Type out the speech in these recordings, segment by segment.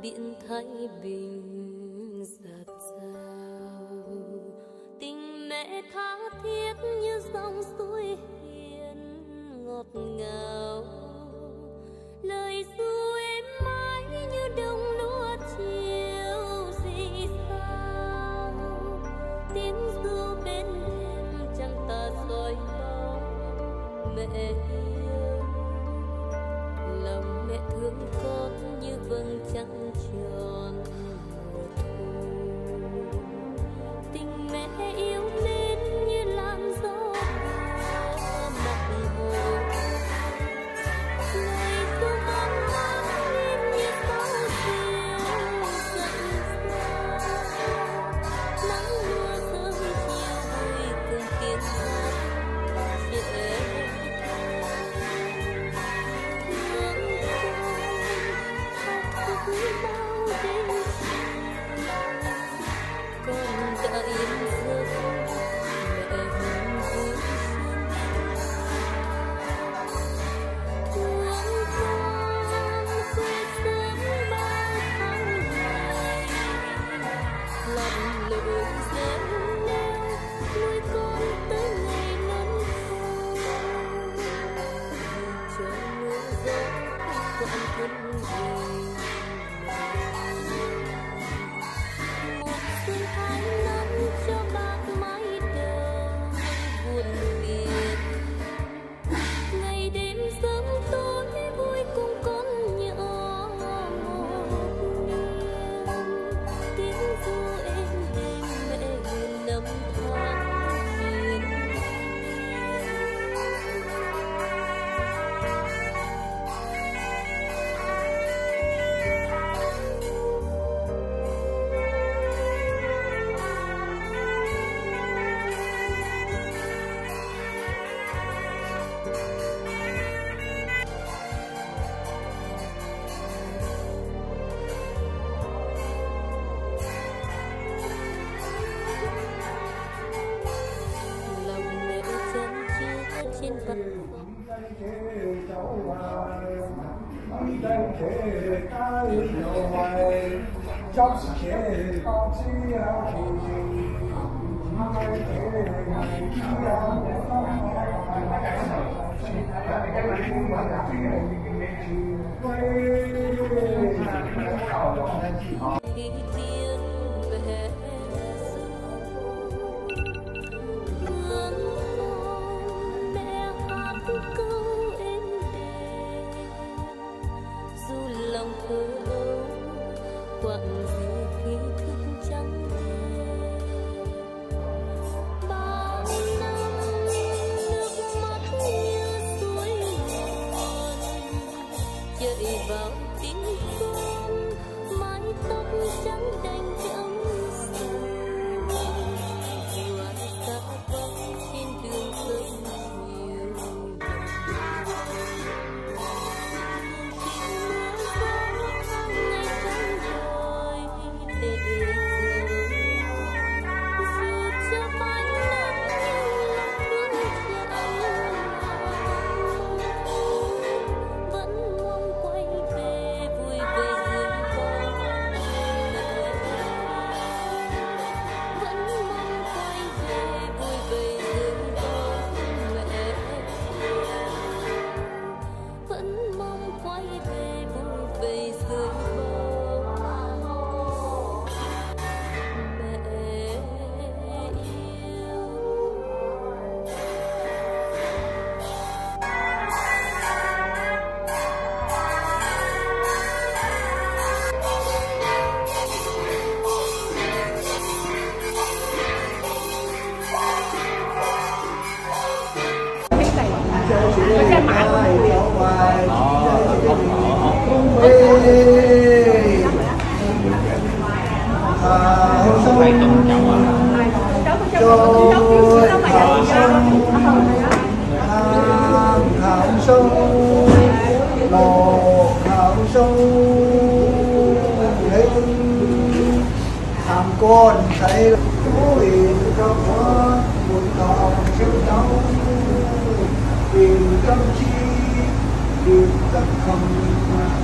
biển Thái Bình dạt dào, tình mẹ tha thiết như dòng suối hiền ngọt ngào, lời ru êm mãi như đồng lúa chiều rì sao, tiếng ru bên thềm chẳng tà soi bóng mẹ yêu, lòng mẹ thương con như vầng trăng tròn mùa thu, tình mẹ yêu mến như làn gió mặt hồ, lời ru mong mãi im như sóng chiều dần xa, nắng mưa sớm chiều vui cùng tiếng hát trẻ bao đêm con đã yên giấc mẹ hồn vui sương thương con quê sớm bao tháng ngày lặn lội dễ neo nuôi con tới ngày lớn khôn cho mưa gió quặn thân về. Một xuân tháng năm cho bạc mái đầu buồn phiền, ngày đêm sớm tối vui cùng con nhỏ một niềm, tiếng ru êm đềm mẹ hiền năm tháng hiền. Lòng mẹ chân chứa trên văn khi tiếng về thương con mẹ hát câu êm đềm, dù lòng thơ ấu quặn gì khi thức trắng đêm, bao năm nước mắt như suối nguồn chảy vào tim con, mái tóc trắng đành ấm sầu, hoa xa vắng trên đường sớm chiều dần. Mưa gió tháng ngày trắng đồi để dù cho mãi nắng nhưng lòng thương chẳng vẫn mong quay về vui về dưới bóng mẹ, vẫn mong quay về vui về dưới bóng mẹ, vẫn mong quay về vui về dưới bóng mẹ yêu. Con thấy vui cho quá buồn lòng chiếu đau vì tâm trí vì tâm không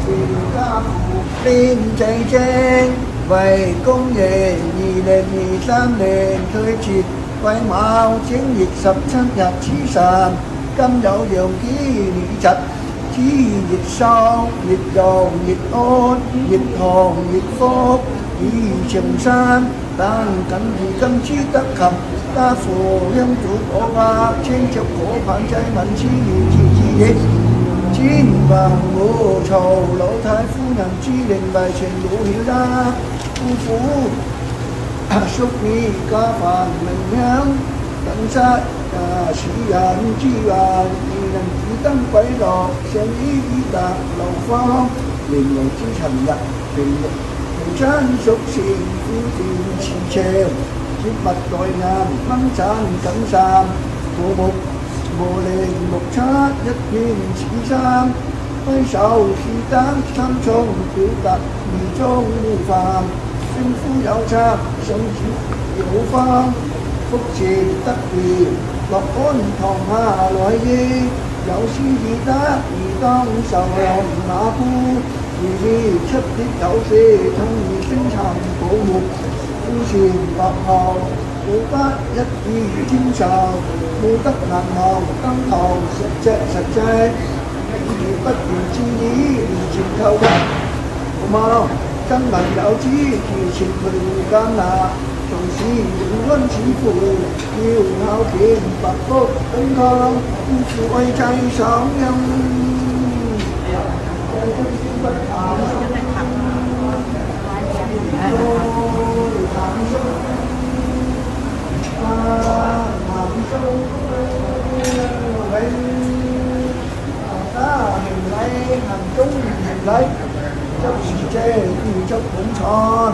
truyền ca phụ tin chạy chen vậy công nghệ nhì đền nhì tam đền thuê triệt quay mạo chiến dịch sập sát nhập chí sàn cấm dậu điều ký bị chặt chí dịch sau dịch đầu dịch ôn dịch hồn dịch phốt đi trường san tan cảnh thì cấm chí tất khập ta phù hiông chủ cổ ba trên chọc cổ phản trái mạnh chí chi dịch chín vàng ngũ trầu lỗ thái phu nhân chi đình bài truyền đủ hiểu ra phu phú xúc nghi ca phàn mình nhang tận sát sĩ hành chi vàng vì nằm chỉ tâm quấy lọt xem ý đạt lầu phong liền ngồi chi thành lập tình chán xúc xịn phu tiền chi treo chiếc bạch đòi ngàn mắng chán cảnh sàm bộ bục bộ lên một chát nhất nhiên chỉ giam hơi sau khi tán tham trong tiểu tật vì trong mù phàm sinh phu giáo cha sống chỉ hiểu phong phúc trì tất vì lọc ôn thòng hà loại gì giáo sư gì ta vìต้องsầu lòng mà phu vì chấp thích giáo sư thông vì sinh thành cổ mục phu truyền bọc hào cổ bát nhất vì chính sầu mô tất ngàn hào tăng hào sạch chạy vì bất kỳ chi lý vì trình thâu đất mà chân bằng đạo chí thì trình phần cam nạ tổng sĩ những luân chính phủ nhiều hào kiện bạc tốt tấn con phụ ơi chay sống nhân hàng trung hàng lấy chấp sĩ chê thì chấp cũng tròn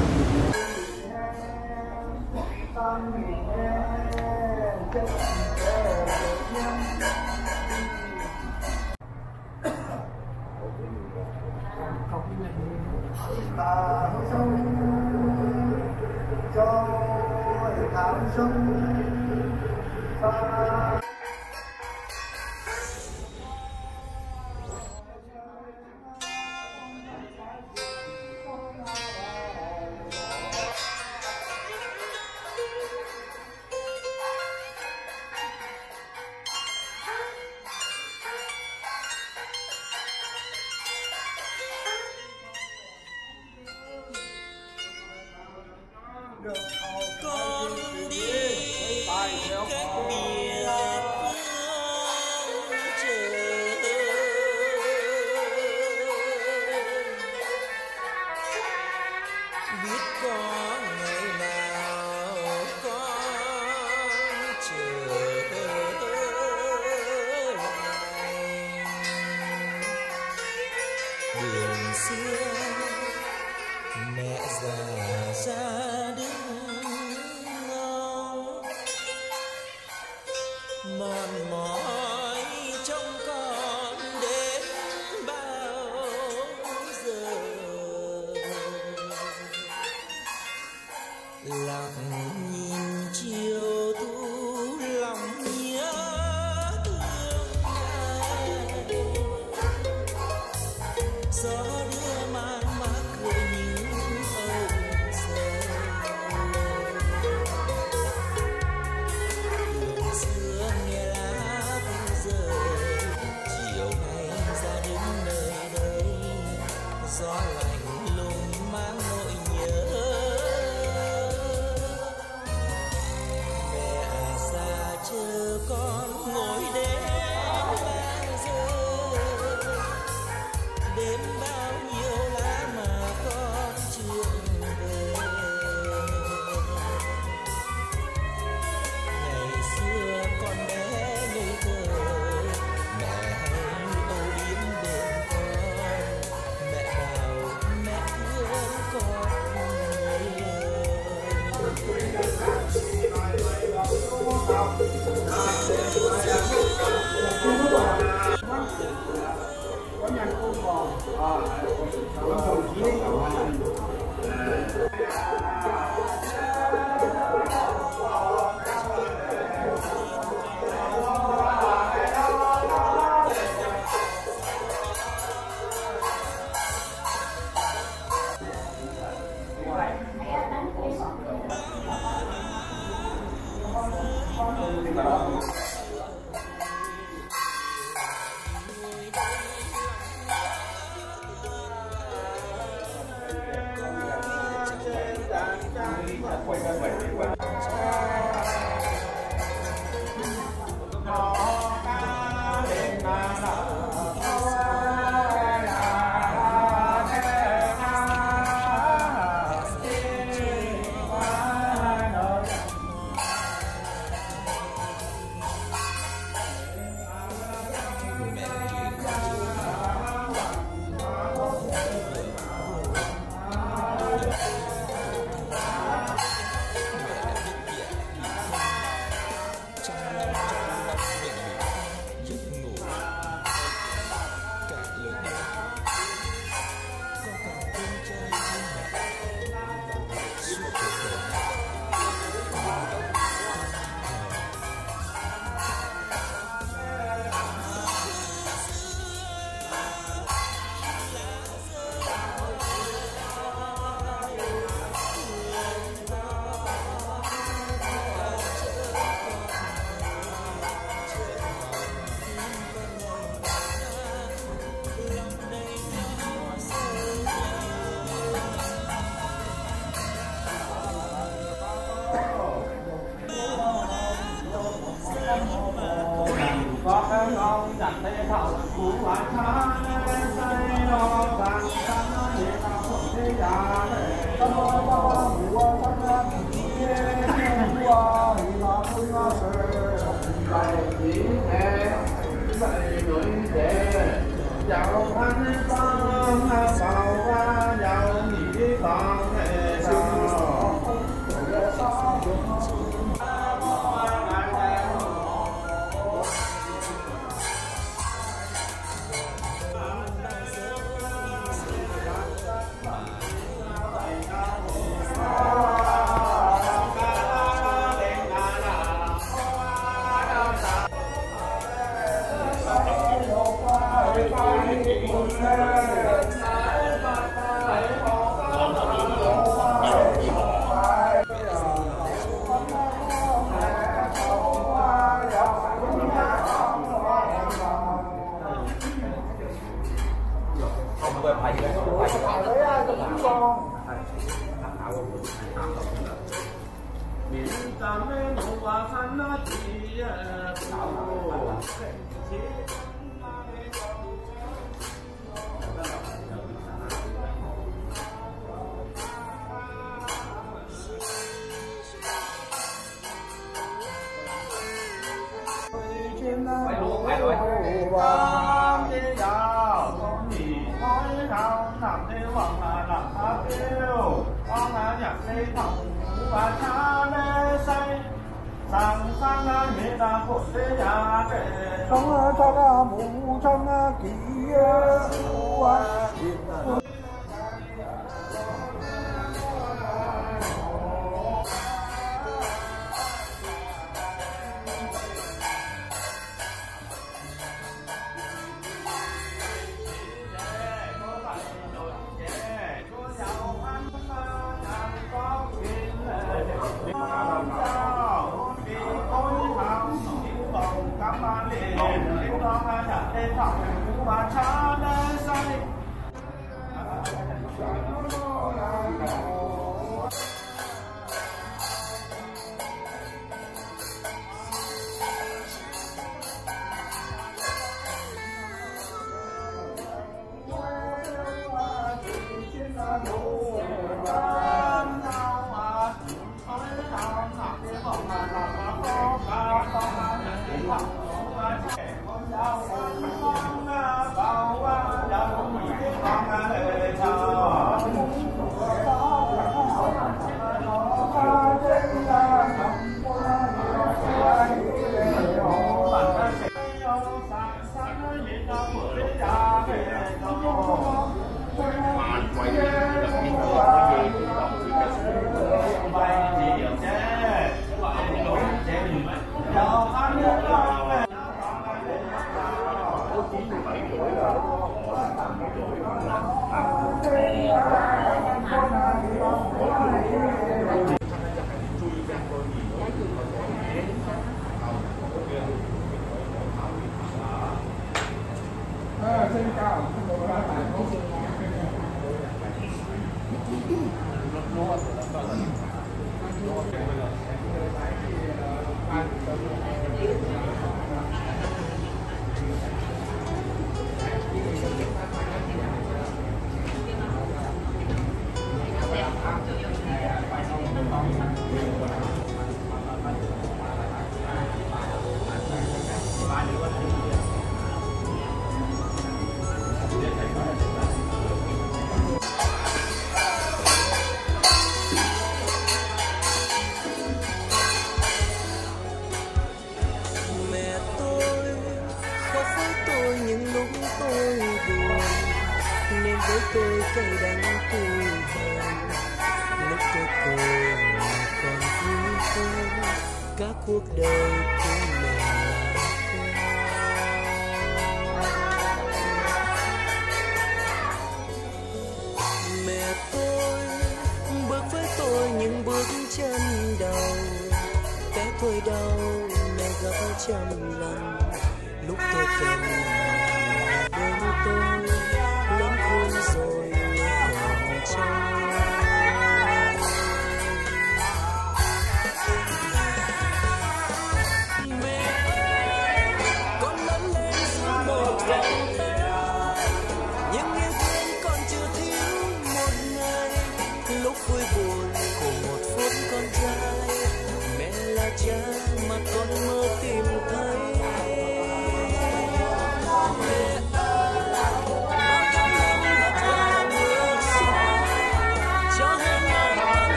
con đi cách biệt phương trời biết có ngày nào con trở lại đường xưa mẹ già ra đứng ngóng mòn mỏi trong con đến bao giờ lặng nhìn chiều thu lòng nhớ thương ai gió đưa mang mát gợi những âu sầu đường xưa nghe lá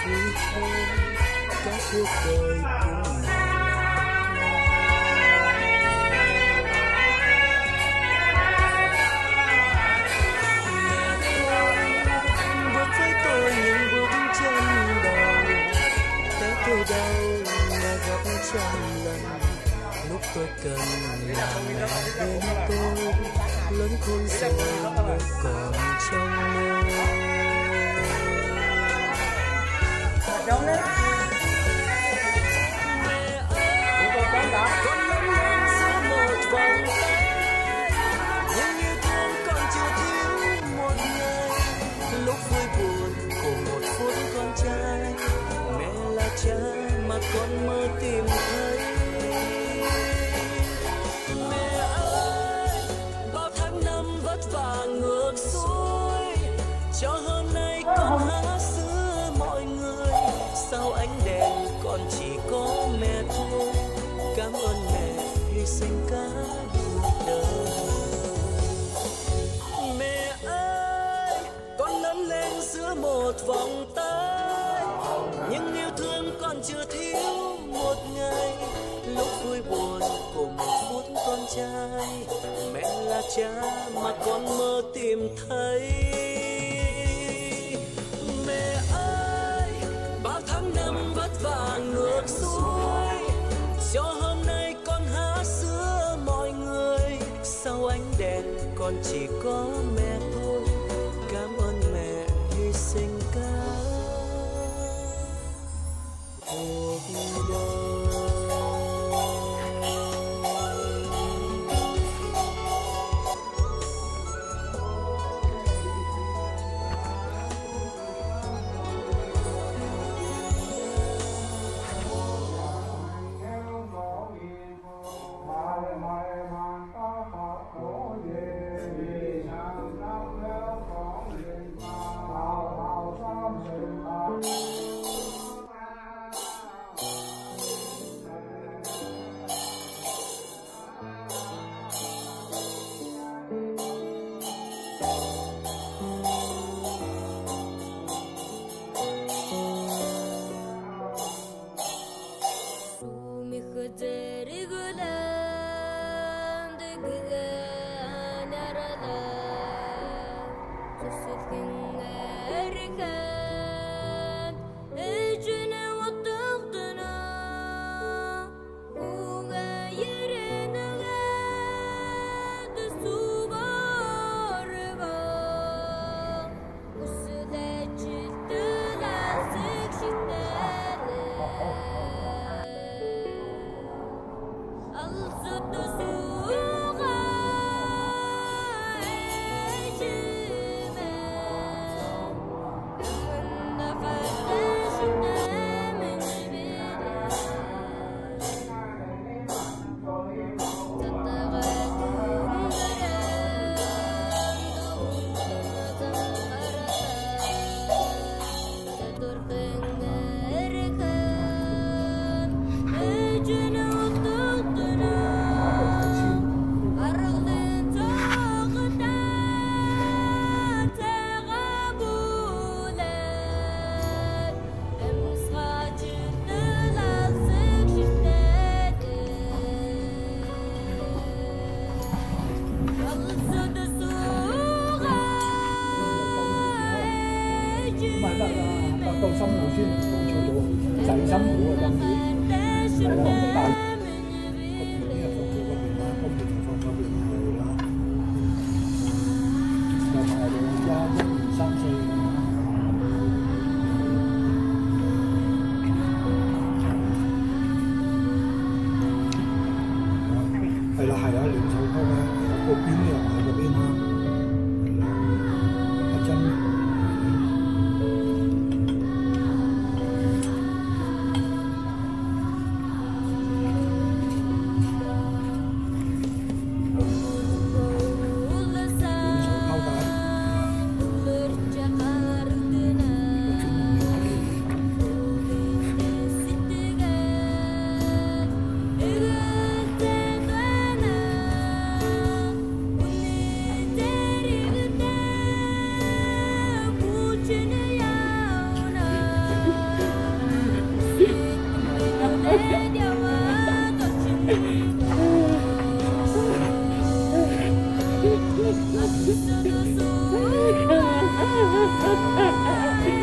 vui hơn cả cuộc đời của mình. Bước với tôi những bước chân đầu, té tôi đau mà gặp trăm lần. Lúc tôi cần là mẹ bên tôi, lớn khôn rồi mới còn trong mơ. Mẹ ơi, con lớn lên giữa một vòng tay, nhưng yêu thương còn chưa thiếu một ngày. Lúc vui buồn cùng một phút con trai, mẹ là cha mà con mơ tìm thấy. Mẹ ơi, bao tháng năm vất vả ngược xuôi, cho hôm nay con há sữa mọi người. Sau ánh đèn con chỉ có mẹ thôi, cảm ơn mẹ hy sinh cả cuộc đời. Mẹ ơi, con lớn lên giữa một vòng tay, nhưng yêu thương con chưa thiếu một ngày. Lúc vui buồn cùng một phút con trai, mẹ là cha mà con mơ tìm thấy. Mẹ ơi, bao tháng năm vất vả ngược xuôi, cho hôm nay con há sữa mọi người. Sau ánh đèn con chỉ có mẹ thôi, cảm ơn mẹ hy sinh cả cuộc đời.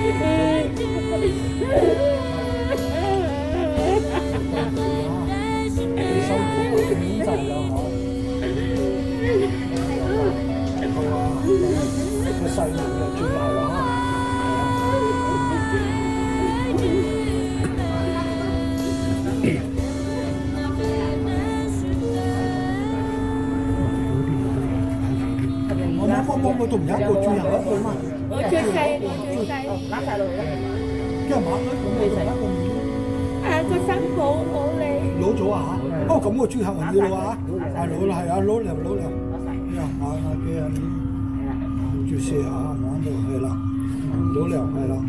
我同一個最後一個嘛。 我最細，我最細。 啱晒路啦。 因為馬女咁我同一個面。 個新抱你。 攞咗啊嚇！不過咁我最後要攞啊，係攞啦，係啊，攞嚟攞嚟。呀，我嘅住射啊，我喺度係啦，攞嚟係啦。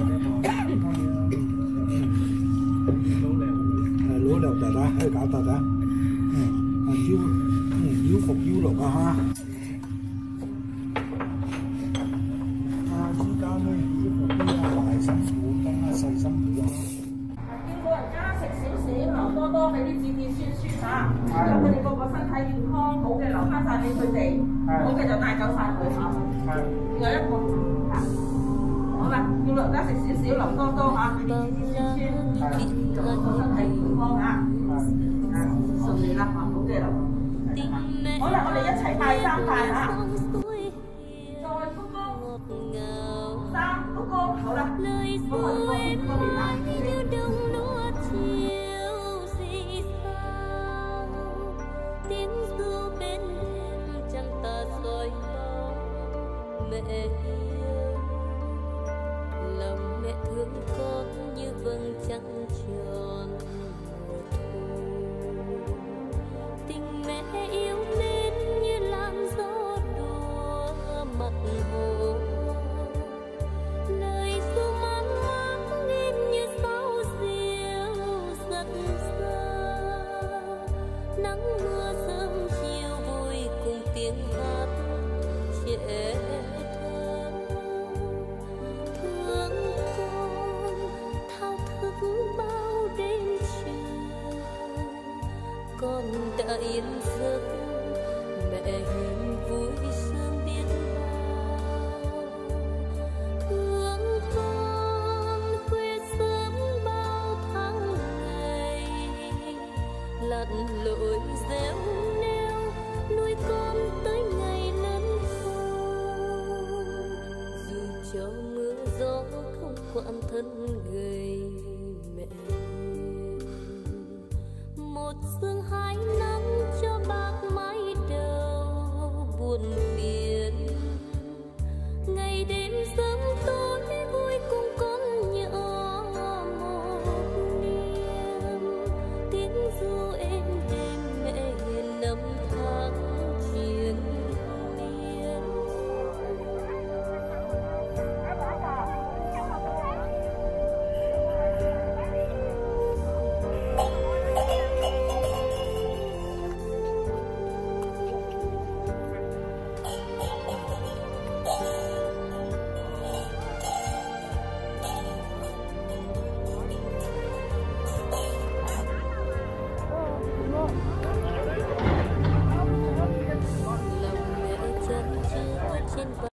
係攞嚟大大，可以搞大大。腰服腰落啊嚇。依家咧，大辛苦，更加細辛苦啊！ 叫老人家食少少，留多多俾啲子子孫孫嚇，咁佢哋個個身體健康，好嘅留翻晒俾佢哋，好嘅就帶走晒佢嚇。仲有一個嚇，好啦，叫老人家食少少，留多多嚇，俾啲子子孫孫，個個身體健康嚇。順利啦，好嘅留。好啦，我哋一齊拜三拜嚇。再鞠躬，三鞠躬，好啦，咁我哋過邊嗰邊啦。 tiếng ru bên em chẳng ta soi bao mẹ yêu lòng mẹ thương con như vầng trăng tròn mùa thu tình mẹ yêu mến như làn gió đùa mặt hồ lời ru man mát nghe như sao diêu rất xa nắng mưa sớm chiều vui cùng tiếng hát trẻ thơ thương con thao thức bao đêm trường con đã yên giấc mẹ hiền vui sớm biết bao thương con khuya sớm bao tháng ngày lặn lội réo neo nuôi con tới ngày lớn khôn dù cho mưa gió không quản thân gầy mẹ hiền một sương hai năm cho bạc mái đầu buồn phiền ngày đêm sớm tối